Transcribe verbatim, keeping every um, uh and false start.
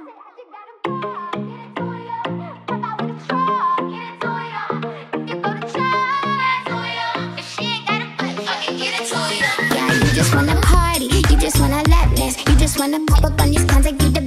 Yeah, you just wanna party, you just wanna lap dance, you just wanna pop up on these cons like you the